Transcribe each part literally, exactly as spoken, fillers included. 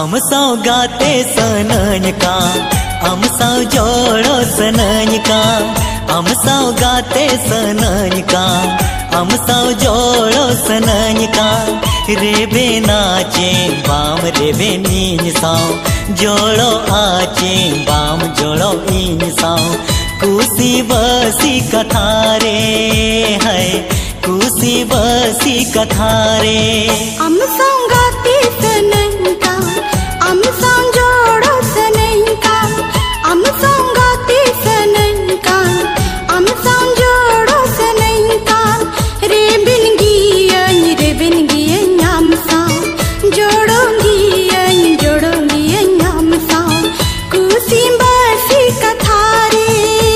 हम सौगाते सनन का हम सौ जोड़ो सनन का हम सौगाते सनन का हम सौ जोड़ो सनन का रेबे नाचे बाम रेबे नीन सौ जोड़ो आचे बाम जोड़ो इन सौ कुसी बसी कथारे है कुसी बसी कथारे हम सौगाते सनन का हम सौ जोड़ो सनन का हम सौगाते सनन का हम सौ जोड़ो सनन का रे बिन गियन रे बिन गियन हम सौ जोड़ोंगी जोड़ोंगी हम सौ कुसी बसी कथारे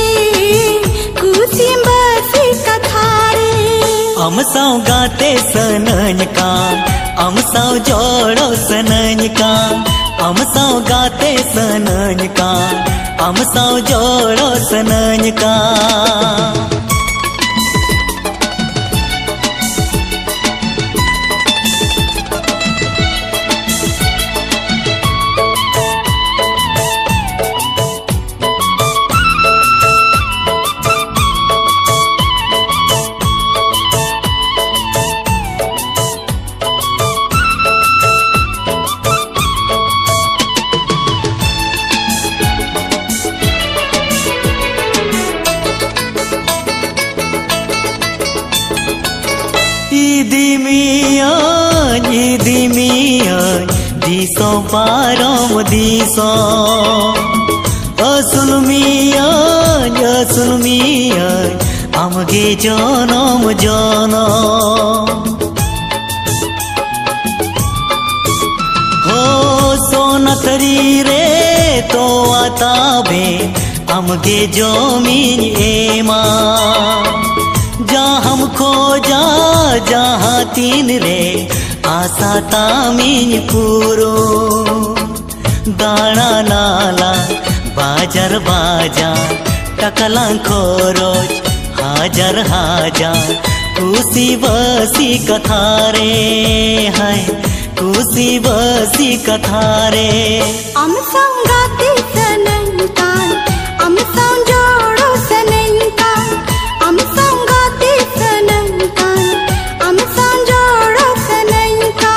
कुसी बसी कथारे हम सौगाते सनन का हम सौ जोड़ो सनन का हम सौगाते सनन का हम सौ जोड़ो सनन का दिसो पारम दिसो असुल मिया असुल मिया आमगे जनम जनम हो सोनतरी रे तो आताबे आमगे जमीन एमा जहाँ हम खोजा जहाँ तीन रे आशा तामीन पूरो दाना नाला बाजार बाजार टकला खोरोज हाजर हाजार कुसी बसी कथारे है कुसी बसी कथारे हम सौगाते सनन का हम सौ जोड़ो सनन का हम सौगाते सनन का हम सौ जोड़ो सनन का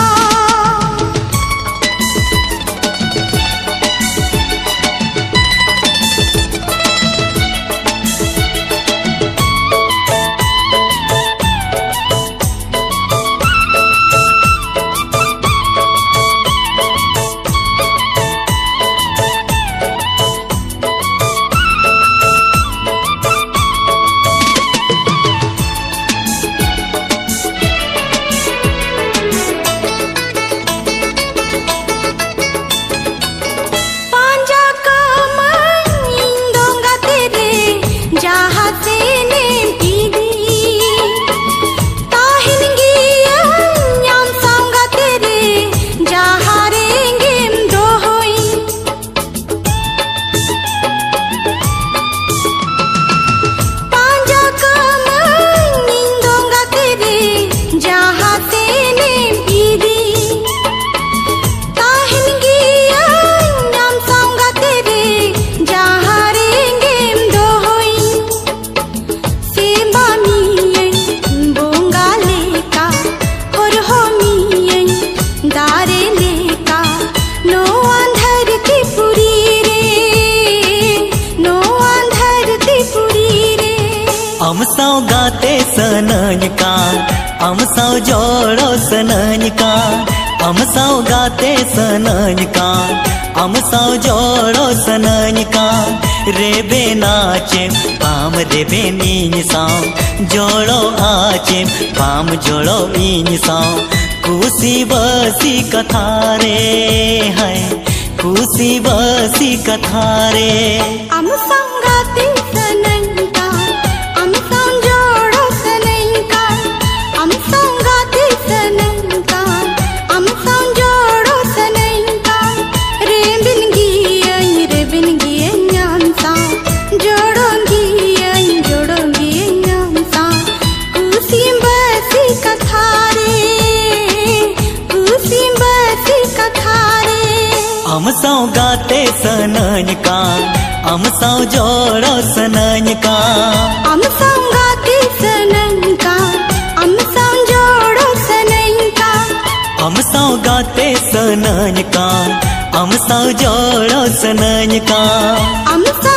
हम सौगाते सनन का हम सौ जोड़ो सनन का हम सौगाते सनन का हम सौ जोड़ो सनन का रेबे नाचे पाम रेबे नीन सौ जोड़ो आचे पाम जोड़ो इन सौ कुसी बसी कथारे है कुसी बसी कथारे हम सौगाते सनन का हम सौ जोड़ो सनन का हम सौगाते सनन का हम सौ जोड़ो सनन का रे बिन गियन रे बिन गियन हम सौ जोड़ोंगी जोड़ोंगी हम सौ कुसी बसी कथारे कुसी बसी कथारे। सनन का अम सौ जोड़ो सनन का अम सौ गाते सनन का अम सौ जोड़ो सनन का अम सौ गाते सनन का अम सौ जोड़ो सनन का अम सौ